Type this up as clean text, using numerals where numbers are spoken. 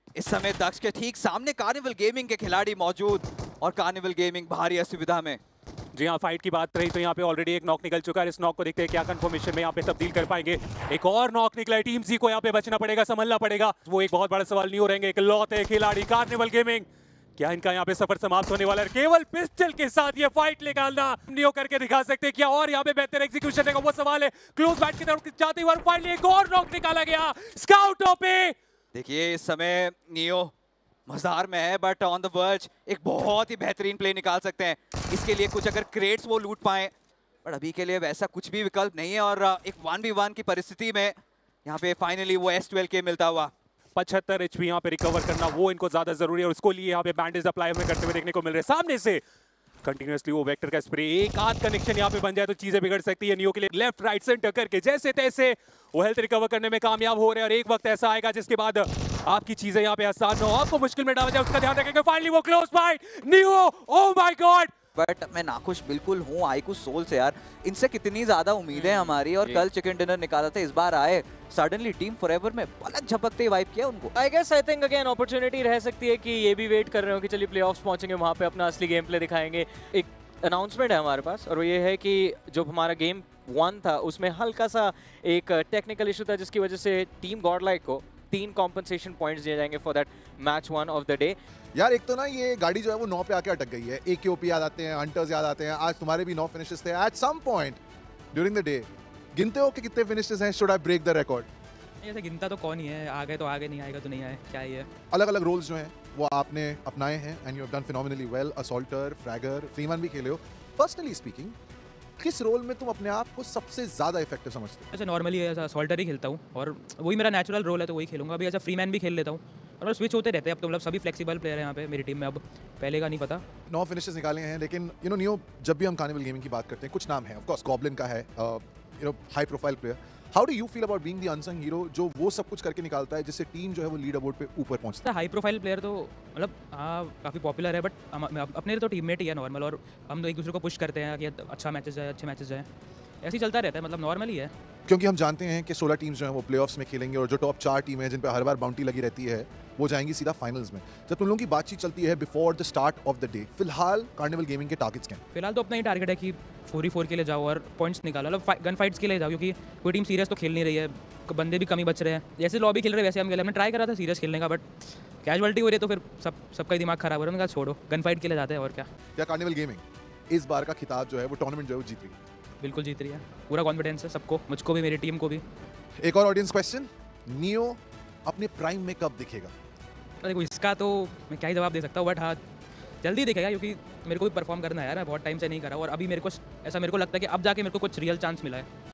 इस समय दक्ष के ठीक सामने कार्निवल गेमिंग के खिलाड़ी मौजूद और कार्निवल गेमिंग भारी असुविधा में। जी हाँ, फाइट की बात रही तो यहाँ पे ऑलरेडी एक नॉक निकल चुका है। इस नॉक को देखते हैं क्या कंफर्मेशन में यहाँ पे तब्दील कर पाएंगे। एक और नॉक निकला है, टीम सी को यहाँ पे बचना पड़ेगा, संभलना पड़ेगा। वो एक बहुत बड़ा सवाल नहीं हो रहेंगे। एक लौते खिलाड़ी कार्निवल गेमिंग, क्या इनका यहाँ पे सफर समाप्त होने वाला है? केवल पिस्टल के साथ ये फाइट निकालना नियो करके दिखा सकते हैं क्या? और यहाँ पे बेहतर एग्जीक्यूशन है वो सवाल है। क्लोज बैट की तरफ जाते हुए फाइनली एक और नॉक निकाला गया स्काउट पे। देखिए इस समय नियो मजार में है बट ऑन द वर्ज एक बहुत ही बेहतरीन प्ले निकाल सकते हैं। इसके लिए कुछ अगर क्रेट्स वो लूट पाए, पर अभी के लिए वैसा कुछ भी विकल्प नहीं है और एक 1v1 की परिस्थिति में यहाँ पे फाइनली वो S12K मिलता हुआ। 75 HP यहाँ पे रिकवर करना वो इनको ज्यादा जरूरी है और उसको लिए यहाँ पे बैंडेज अप्लाई हमें करते हुए देखने को मिल रहे हैं। सामने से कंटिन्यूअसली वो वेक्टर का स्प्रे, एक आध कनेक्शन यहाँ पे बन जाए तो चीजें बिगड़ सकती है नियो के लिए। लेफ्ट राइट सेंटर करके जैसे तैसे वो हेल्थ रिकवर करने में कामयाब हो रहे हैं और एक वक्त ऐसा आएगा जिसके बाद आपकी चीजें यहाँ पे आसान हो, आपको मुश्किल में डाला जाए, उसका ध्यान रखेंगे। फाइनली वो close fight Neo, oh my god. But मैं नाखुश बिल्कुल हूँ आईकू सोल से यार, इनसे कितनी ज्यादा उम्मीदें हमारी और कल चिकन डिनर निकाला था, इस बार आए सडनली टीम फॉरएवर में पलक झपकते ही वाइप किया उनको। I guess I think again opportunity रह सकती है कि ये भी वेट कर रहे हो कि चलिए प्लेऑफ्स पहुंचेंगे, वहां पे अपना असली गेम प्ले दिखाएंगे। एक अनाउंसमेंट है हमारे पास और वो ये है कि जो हमारा गेम 1 था उसमें हल्का सा एक टेक्निकल इशू था जिसकी वजह से टीम गॉडलाइक को 3 कॉम्पनसेशन पॉइंट्स दिए जाएंगे for that match 1 of the day. यार एक तो ना ये गाड़ी जो है वो 9 पे आके अटक गई है। AKOP याद आते हैं, हंटर्स याद आते हैं, आज तुम्हारे भी 9 फिनिशेस थे। At some point during the day गिनते हो कि कितने फिनिशेस हैं? Should I break the record? ऐसे गिनता तो कौन ही है, आ गए तो आगे, नहीं आएगा तो नहीं आए, क्या ही है। अलग अलग रोल्स जो हैं वो आपने अपनाए हैं and you have done phenomenally well. Assaulter, fragger, freeman भी खेले हो। पर्सनली स्पीकिंग किस रोल में तुम अपने आप को सबसे ज्यादा इफेक्टिव समझते हो? ऐसा नॉर्मली ऐसा असॉल्टर ही खेलता हूँ और वही मेरा नेचुरल रोल है तो वही खेलूंगा। अभी ऐसा फ्रीमैन भी खेल लेता हूँ और स्विच होते रहते हैं। अब तो मतलब सभी फ्लेक्सिबल प्लेयर हैं यहाँ पे मेरी टीम में, अब पहले का नहीं पता। 9 फिनिशेस निकाले हैं लेकिन यू नो नियो, जब भी हम कार्निवल गेमिंग की बात करते हैं कुछ नाम है, ऑफ कोर्स गॉब्लिन का है, you know high profile player. How do you feel about being the unsung hero जो वो सब कुछ करके निकालता है जिससे टीम जो है वो लीडर बोर्ड पे ऊपर पहुंचता है? हाई प्रोफाइल प्लेयर तो मतलब काफ़ी पॉपुलर है बट अपने तो टीममेट ही है नॉर्मल, और हम तो एक दूसरे को पुश करते हैं कि अच्छा मैचेस जाए, अच्छे मैचेस जाए, ऐसे ही चलता रहता है, मतलब नॉर्मल ही है। क्योंकि हम जानते हैं कि 16 टीम्स जो हैं वो प्लेऑफ्स में खेलेंगे और जो टॉप 4 टीमें हैं जिन पे हर बार बाउंटी लगी रहती है वो जाएंगी सीधा फाइनल्स में। जब तुम लोगों की बातचीत चलती है before the start of the day, फिलहाल कार्निवल गेमिंग के टारगेट्स क्या हैं? फिलहाल तो अपना ही टारगेट है कि 4v4 के लिए जाओ और पॉइंट्स निकालो, मतलब गन फाइट्स के लिए जाओ, क्योंकि कोई टीम सीरियस तो खेल नहीं रही है, बंदे भी कमी बच रहे हैं। जैसे लॉबी खेल रहे वैसे हम खेले, हमने ट्राई करा था सीरियस खेलने का बट कैजुअलिटी हो रही है तो फिर सबका ही दिमाग खराब हो रहा है। मैंने कहा छोड़ो, गन फाइट के लिए जाते हैं और क्या। क्या कार्निवल गेमिंग इस बार का खिताब जो है वो टूर्नामेंट जो है वो जीत रही है? बिल्कुल जीत रही है, पूरा कॉन्फिडेंस है सबको, मुझको भी, मेरी टीम को भी। एक और ऑडियंस क्वेश्चन, नियो अपने प्राइम में कब दिखेगा? देखो इसका तो मैं क्या ही जवाब दे सकता हूँ बट हाँ जल्दी दिखेगा, क्योंकि मेरे को भी परफॉर्म करना है यार, मैं बहुत टाइम से नहीं करा और अभी मेरे को ऐसा मेरे को लगता है कि अब जाके मेरे को कुछ रियल चांस मिला है।